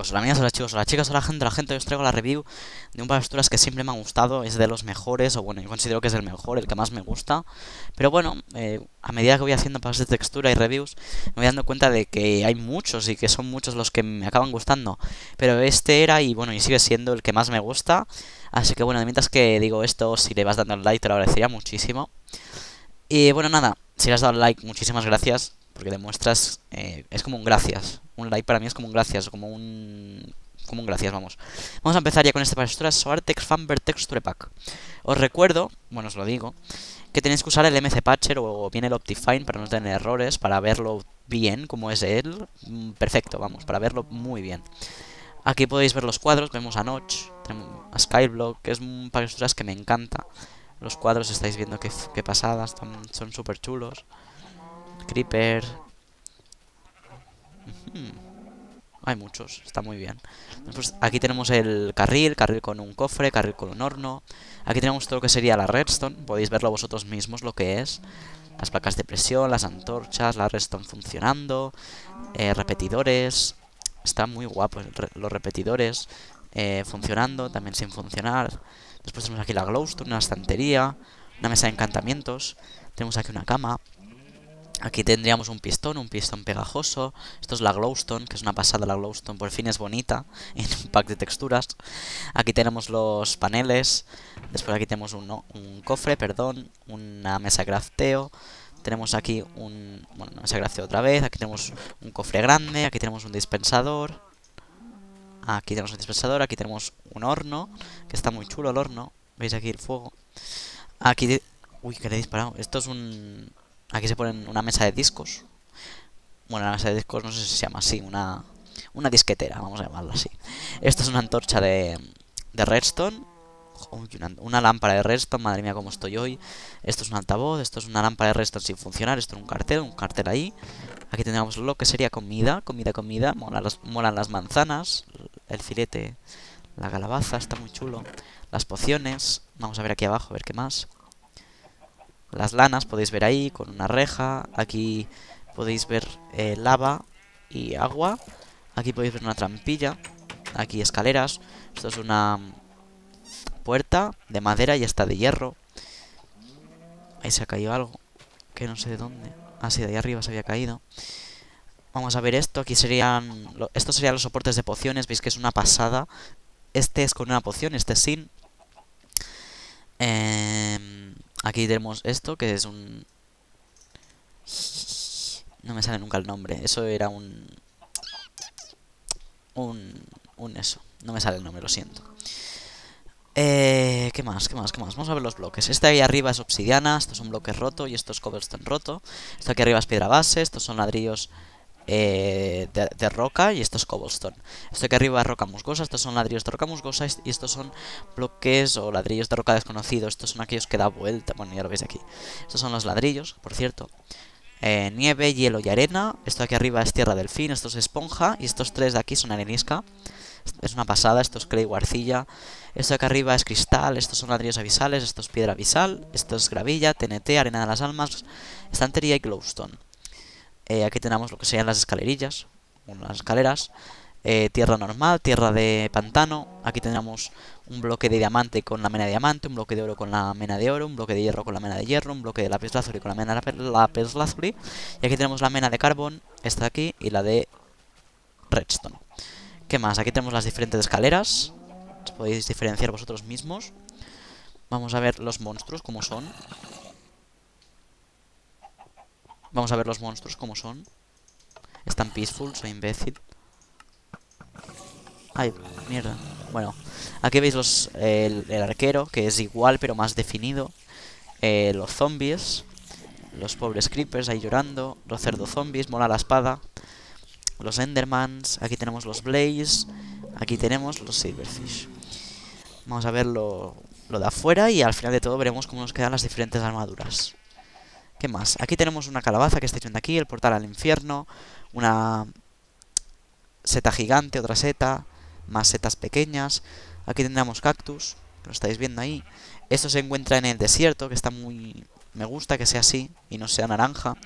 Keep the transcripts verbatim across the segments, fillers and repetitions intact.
chicos, hola amigas, hola chicos, hola chicas, hola gente, hola gente. Hoy os traigo la review de un par de texturas que siempre me han gustado. Es de los mejores, o bueno, yo considero que es el mejor, el que más me gusta. Pero bueno, eh, a medida que voy haciendo packs de textura y reviews, me voy dando cuenta de que hay muchos y que son muchos los que me acaban gustando. Pero este era y bueno, y sigue siendo el que más me gusta. Así que bueno, mientras que digo esto, si le vas dando el like te lo agradecería muchísimo. Y bueno, nada, si le has dado like, muchísimas gracias. Porque demuestras, eh, es como un gracias. Un like para mí es como un gracias, como un... Como un gracias, vamos. Vamos a empezar ya con este para texturas Soartex Fanber Texture Pack. Os recuerdo, bueno, os lo digo, que tenéis que usar el M C Patcher o bien el Optifine para no tener errores, para verlo bien, como es él. Perfecto, vamos, para verlo muy bien. Aquí podéis ver los cuadros, vemos a Notch, a Skyblock, que es un par de texturas que me encanta. Los cuadros estáis viendo qué, qué pasadas, son súper chulos. Creeper. Hmm. Hay muchos, está muy bien. Después aquí tenemos el carril, carril con un cofre, carril con un horno. Aquí tenemos todo lo que sería la redstone, podéis verlo vosotros mismos lo que es. Las placas de presión, las antorchas, la redstone funcionando, eh, repetidores. Está muy guapo los repetidores eh, funcionando, también sin funcionar. Después tenemos aquí la glowstone, una estantería, una mesa de encantamientos. Tenemos aquí una cama. Aquí tendríamos un pistón, un pistón pegajoso. Esto es la glowstone, que es una pasada la glowstone. Por fin es bonita en un pack de texturas. Aquí tenemos los paneles. Después aquí tenemos un, no, un cofre, perdón. Una mesa de crafteo. Tenemos aquí un... Bueno, una mesa de crafteo otra vez. Aquí tenemos un cofre grande. Aquí tenemos un dispensador. Aquí tenemos un dispensador. Aquí tenemos un horno, que está muy chulo el horno. ¿Veis aquí el fuego? Aquí... Uy, que le he disparado. Esto es un... Aquí se ponen una mesa de discos. Bueno, una mesa de discos no sé si se llama así. Una, una disquetera, vamos a llamarla así. Esto es una antorcha de, de redstone. Uy, una, una lámpara de redstone, madre mía cómo estoy hoy. Esto es un altavoz, esto es una lámpara de redstone sin funcionar. Esto es un cartel, un cartel ahí. Aquí tendríamos lo que sería comida, comida, comida. Molan las, molan las manzanas, el filete, la calabaza, está muy chulo. Las pociones, vamos a ver aquí abajo, a ver qué más. Las lanas podéis ver ahí con una reja. Aquí podéis ver eh, lava y agua. Aquí podéis ver una trampilla. Aquí escaleras. Esto es una puerta de madera y está de hierro. Ahí se ha caído algo, que no sé de dónde. Ah, sí, de ahí arriba se había caído. Vamos a ver esto. Aquí serían... Lo, estos serían los soportes de pociones. Veis que es una pasada. Este es con una poción, este es sin. Eh... Aquí tenemos esto, que es un... No me sale nunca el nombre. Eso era un... Un... Un eso. No me sale el nombre, lo siento. Eh... ¿Qué más? ¿Qué más? ¿Qué más? Vamos a ver los bloques. Este de ahí arriba es obsidiana. Esto es un bloque roto y esto es cobblestone roto. Esto aquí arriba es piedra base. Estos son ladrillos... Eh, de, de roca y esto es cobblestone. Esto aquí arriba es roca musgosa, estos son ladrillos de roca musgosa y estos son bloques o ladrillos de roca desconocido. Estos son aquellos que da vuelta, bueno ya lo veis aquí. Estos son los ladrillos, por cierto. eh, Nieve, hielo y arena. Esto aquí arriba es tierra delfín, esto es esponja y estos tres de aquí son arenisca. Es una pasada, esto es clay o arcilla. Esto de acá arriba es cristal, estos son ladrillos abisales, esto es piedra abisal, esto es gravilla, T N T, arena de las almas, estantería y glowstone. Eh, aquí tenemos lo que serían las escalerillas, bueno, las escaleras, eh, tierra normal, tierra de pantano. Aquí tenemos un bloque de diamante con la mena de diamante, un bloque de oro con la mena de oro, un bloque de hierro con la mena de hierro, un bloque de lapislázuli con la mena de lapislázuli. Y aquí tenemos la mena de carbón, esta de aquí, y la de redstone. ¿Qué más? Aquí tenemos las diferentes escaleras, os podéis diferenciar vosotros mismos. Vamos a ver los monstruos como son. Vamos a ver los monstruos como son. Están peaceful, soy imbécil. Ay, mierda. Bueno, aquí veis los, el, el arquero, que es igual pero más definido. eh, Los zombies. Los pobres creepers ahí llorando. Los cerdo zombies, mola la espada. Los endermans, aquí tenemos los blaze. Aquí tenemos los silverfish. Vamos a ver lo, lo de afuera y al final de todo veremos cómo nos quedan las diferentes armaduras. ¿Qué más? Aquí tenemos una calabaza que estáis viendo aquí, el portal al infierno, una seta gigante, otra seta, más setas pequeñas. Aquí tendremos cactus, que lo estáis viendo ahí. Esto se encuentra en el desierto, que está muy... Me gusta que sea así y no sea naranja.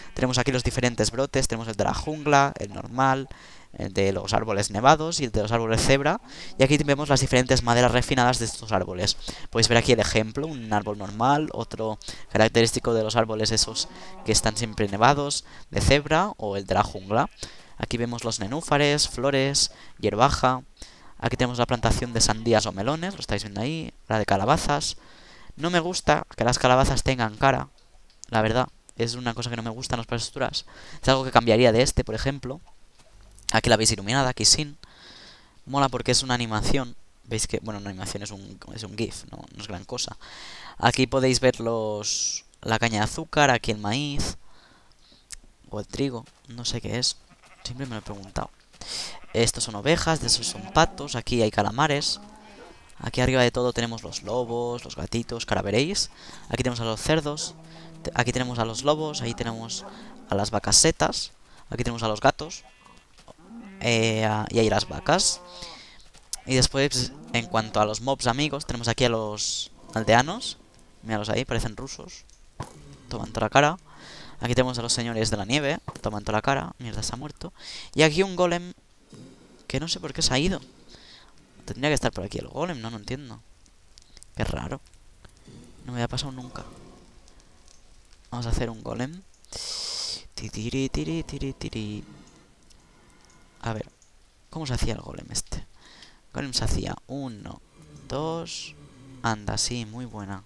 Tenemos aquí los diferentes brotes, tenemos el de la jungla, el normal, el de los árboles nevados y el de los árboles cebra. Y aquí vemos las diferentes maderas refinadas de estos árboles. Podéis ver aquí el ejemplo, un árbol normal, otro característico de los árboles esos que están siempre nevados, de cebra, o el de la jungla. Aquí vemos los nenúfares, flores, hierbaja. Aquí tenemos la plantación de sandías o melones, lo estáis viendo ahí, la de calabazas. No me gusta que las calabazas tengan cara, la verdad. Es una cosa que no me gusta en las pasturas. Es algo que cambiaría de este, por ejemplo. Aquí la veis iluminada, aquí sin. Mola porque es una animación. Veis que, bueno, una animación es un, es un GIF, no, no es gran cosa. Aquí podéis ver los la caña de azúcar, aquí el maíz. O el trigo, no sé qué es. Siempre me lo he preguntado. Estos son ovejas, de esos son patos. Aquí hay calamares. Aquí arriba de todo tenemos los lobos, los gatitos, que ahora veréis. Aquí tenemos a los cerdos. Aquí tenemos a los lobos. Ahí tenemos a las vacas setas. Aquí tenemos a los gatos. Eh, y ahí las vacas. Y después, en cuanto a los mobs amigos, tenemos aquí a los aldeanos. Míralos ahí, parecen rusos. Toman toda la cara. Aquí tenemos a los señores de la nieve. Toman toda la cara. Mierda, se ha muerto. Y aquí un golem que no sé por qué se ha ido. Tendría que estar por aquí el golem, no, no entiendo. Qué raro. No me había pasado nunca. Vamos a hacer un golem. Tiri, tiri, tiri, tiri. A ver, ¿cómo se hacía el golem este? El golem se hacía uno, dos. Anda, sí, muy buena.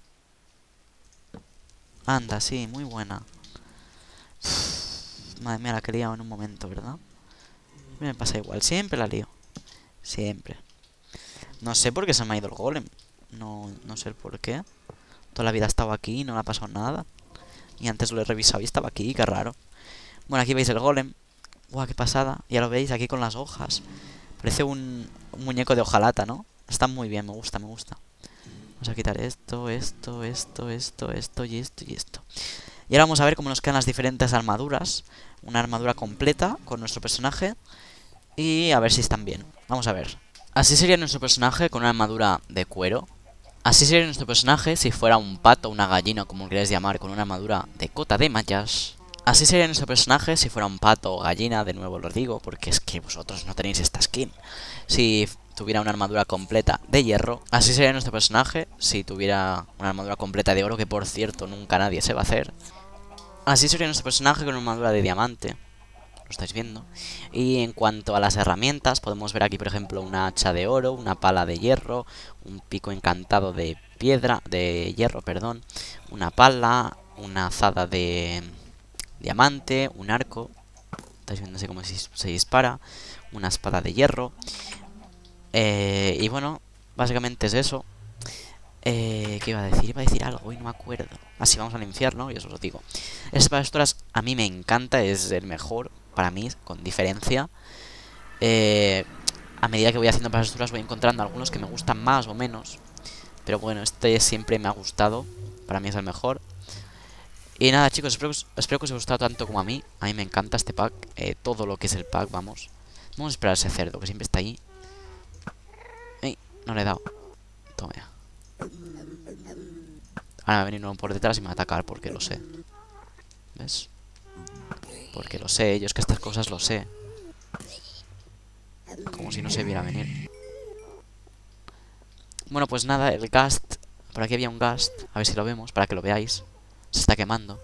Anda, sí, muy buena. Uf, madre mía, la que he liado en un momento, ¿verdad? Me pasa igual, siempre la lío. Siempre. No sé por qué se me ha ido el golem. No, no sé el por qué. Toda la vida ha estado aquí y no le ha pasado nada. Y antes lo he revisado y estaba aquí, qué raro. Bueno, aquí veis el golem. Guau, qué pasada. Ya lo veis aquí con las hojas. Parece un, un muñeco de hojalata, ¿no? Está muy bien, me gusta, me gusta. Vamos a quitar esto, esto, esto, esto, esto y esto y esto. Y ahora vamos a ver cómo nos quedan las diferentes armaduras. Una armadura completa con nuestro personaje. Y a ver si están bien. Vamos a ver. Así sería nuestro personaje con una armadura de cuero. Así sería nuestro personaje si fuera un pato, una gallina, como queráis llamar, con una armadura de cota de mallas. Así sería nuestro personaje si fuera un pato o gallina, de nuevo lo digo, porque es que vosotros no tenéis esta skin. Si tuviera una armadura completa de hierro. Así sería nuestro personaje si tuviera una armadura completa de oro, que por cierto nunca nadie se va a hacer. Así sería nuestro personaje con una armadura de diamante. Lo estáis viendo. Y en cuanto a las herramientas, podemos ver aquí por ejemplo una hacha de oro, una pala de hierro, un pico encantado de piedra, de hierro, perdón, una pala, una azada de diamante, un arco, estáis viendo así como se, se dispara, una espada de hierro. Eh, y bueno, básicamente es eso. Eh, ¿Qué iba a decir? Iba a decir algo y no me acuerdo. Así vamos al infierno, y os lo digo. Este pasturas a mí me encanta, es el mejor para mí, con diferencia. Eh, a medida que voy haciendo pasturas voy encontrando algunos que me gustan más o menos. Pero bueno, este siempre me ha gustado. Para mí es el mejor. Y nada, chicos, espero, espero que os haya gustado tanto como a mí. A mí me encanta este pack. Eh, todo lo que es el pack, vamos. Vamos a esperar a ese cerdo que siempre está ahí. ¡Ey! No le he dado. Toma ya. Ahora va a venir uno por detrás y me va a atacar porque lo sé. ¿Ves? Porque lo sé, yo es que estas cosas lo sé. Como si no se viera venir. Bueno, pues nada, el ghast. Por aquí había un ghast. A ver si lo vemos, para que lo veáis. Se está quemando.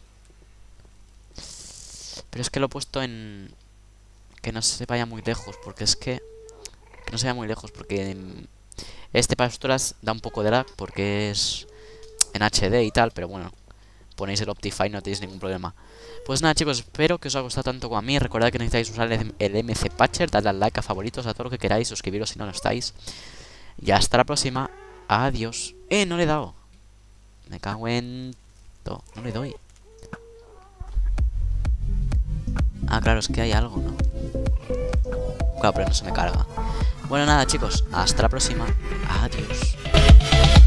Pero es que lo he puesto en... que no se vaya muy lejos, porque es que... que no se vaya muy lejos, porque... En... este pasturas da un poco de lag, porque es... en H D y tal, pero bueno, ponéis el Optifine y no tenéis ningún problema. Pues nada, chicos, espero que os haya gustado tanto como a mí. Recordad que necesitáis usar el, el M C Patcher, dadle al like, a favoritos, a todo lo que queráis, suscribiros si no lo estáis. Y hasta la próxima. Adiós. Eh, no le he dado. Me cago en... No, no le doy. Ah, claro, es que hay algo, ¿no? Claro, pero no se me carga. Bueno, nada, chicos, hasta la próxima. Adiós.